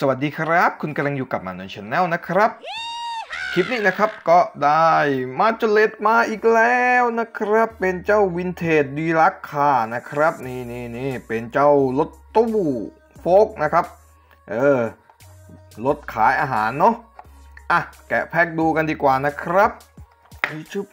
สวัสดีครับคุณกำลังอยู่กับManuel Channelนะครับคลิปนี้นะครับก็ได้มาจเลตมาอีกแล้วนะครับเป็นเจ้าวินเทจดีลักซ์คาร์นะครับนี่เป็นเจ้ารถตู้โฟล์กนะครับรถขายอาหารเนาะแกะแพ็คดูกันดีกว่านะครับชุบ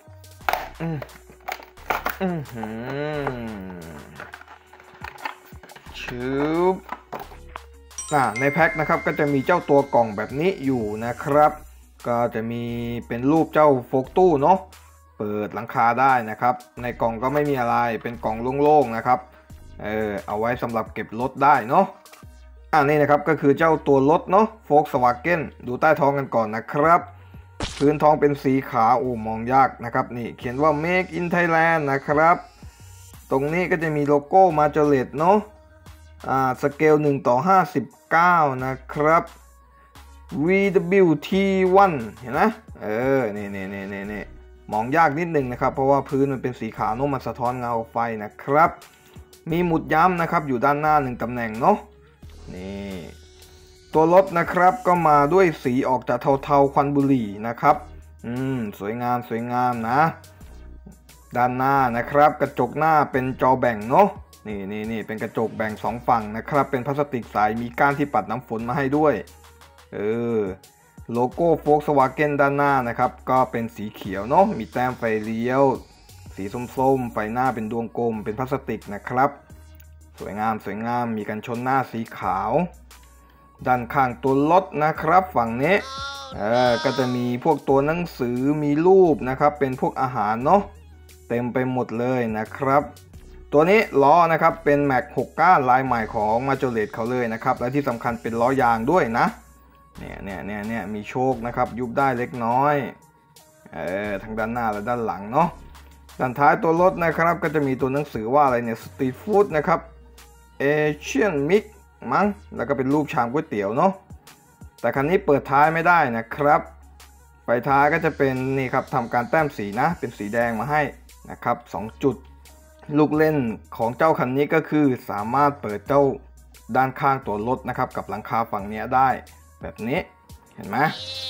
ในแพ็คนะครับก็จะมีเจ้าตัวกล่องแบบนี้อยู่นะครับก็จะมีเป็นรูปเจ้าโฟล์กตู้เนาะเปิดหลังคาได้นะครับในกล่องก็ไม่มีอะไรเป็นกล่องโล่งๆนะครับเอาไว้สำหรับเก็บรถได้เนาะนี่นะครับก็คือเจ้าตัวรถเนาะ Volkswagen ดูใต้ท้องกันก่อนนะครับพื้นท้องเป็นสีขาวมองยากนะครับนี่เขียนว่า Make in Thailand นะครับตรงนี้ก็จะมีโลโก้มาจเลตเนาะสเกล1:59นะครับ VWT1 เห็นไหมนี่มองยากนิดนึงนะครับเพราะว่าพื้นมันเป็นสีขาวเนาะมันสะท้อนเงาไฟนะครับมีหมุดย้ำนะครับอยู่ด้านหน้า1ตำแหน่งเนาะนี่ตัวรถนะครับก็มาด้วยสีออกจากเทาๆควันบุหรี่นะครับสวยงามนะด้านหน้านะครับกระจกหน้าเป็นจอแบ่งเนาะนี่เป็นกระจกแบ่ง2ฝั่งนะครับเป็นพลาสติกใสมีก้านที่ปัดน้ำฝนมาให้ด้วยโลโก้ Volkswagen ด้านหน้านะครับก็เป็นสีเขียวเนาะมีแต้มไฟเลี้ยวสีส้มๆไฟหน้าเป็นดวงกลมเป็นพลาสติกนะครับสวยงามมีกันชนหน้าสีขาวด้านข้างตัวรถนะครับฝั่งนี้ก็จะมีพวกตัวหนังสือมีรูปนะครับเป็นพวกอาหารเนาะเต็มไปหมดเลยนะครับตัวนี้ล้อนะครับเป็นแม็ก6ก้านลายใหม่ของมาจเลตเขาเลยนะครับและที่สำคัญเป็นล้อยางด้วยนะเนี่ยมีโชคนะครับยุบได้เล็กน้อยทั้งด้านหน้าและด้านหลังเนาะด้านท้ายตัวรถนะครับก็จะมีตัวหนังสือว่าอะไรเนี่ยสตรีทฟู้ดนะครับเอเชียนมิกมั้งแล้วก็เป็นรูปชามก๋วยเตี๋ยวเนาะแต่คันนี้เปิดท้ายไม่ได้นะครับไฟท้ายก็จะเป็นนี่ครับทำการแต้มสีนะเป็นสีแดงมาให้นะครับ2จุดลูกเล่นของเจ้าคันนี้ก็คือสามารถเปิดเจ้าด้านข้างตัวรถนะครับกับหลังคาฝั่งนี้ได้แบบนี้เห็นไหม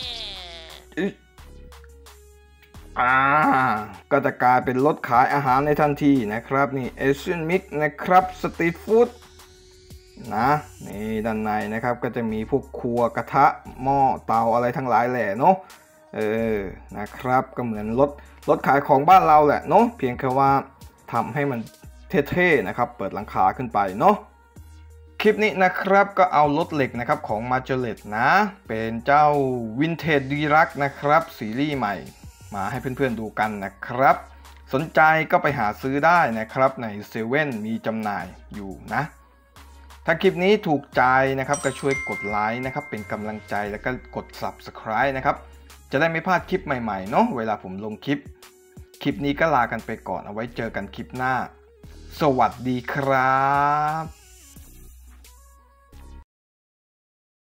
ก็จะกลายเป็นรถขายอาหารในทันทีนะครับนี่ Asian Mix นะครับสตรีทฟู้ดนะนี่ด้านในนะครับก็จะมีพวกครัวกระทะหม้อเตาอะไรทั้งหลายแหละเนาะนะครับก็เหมือนรถขายของบ้านเราแหละเนาะเพียงแค่ว่าทำให้มันเท่ๆนะครับเปิดหลังคาขึ้นไปเนาะคลิปนี้นะครับก็เอารถเหล็กนะครับของมาจเลตนะเป็นเจ้าวินเทจดีลักซ์นะครับซีรีส์ใหม่มาให้เพื่อนๆดูกันนะครับสนใจก็ไปหาซื้อได้นะครับในเซเว่นมีจำหน่ายอยู่นะถ้าคลิปนี้ถูกใจนะครับก็ช่วยกดไลค์นะครับเป็นกำลังใจแล้วก็กด Subscribe นะครับจะได้ไม่พลาดคลิปใหม่ๆเนาะเวลาผมลงคลิปนี้ก็ลากันไปก่อนเอาไว้เจอกันคลิปหน้าสวัสดีครับ